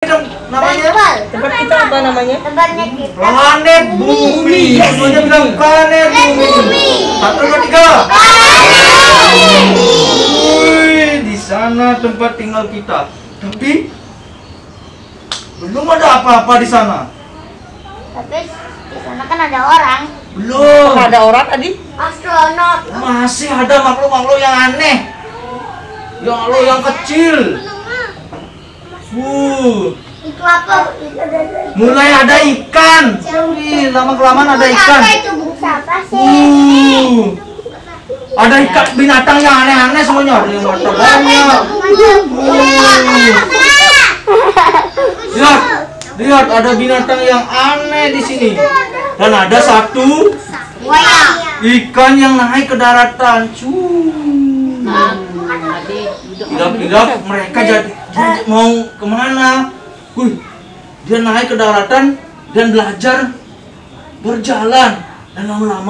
namanya? Tempat kita apa namanya? Tempatnya kita. Planet Bumi. Semuanya bilang planet Bumi. 1, 2, 3. Wih, di sana tempat tinggal kita. Tapi belum ada apa-apa di sana. Tapi di sana kan ada orang. Belum. Apa ada orang tadi? Astronot. Masih ada makhluk-makhluk yang aneh. Yang kecil. Itu apa? Mulai ada ikan. Wih, lama-kelamaan ada ikan. Apa itu bungsa apa sih? Ada ikan binatang yang aneh-aneh semuanya. Ada yang mata banyak. Lihat, ada binatang yang aneh di sini. Dan ada satu ikan yang naik ke daratan. Tidak, mereka jadi mau kemana? Dia naik ke daratan dan belajar berjalan dan lama-lama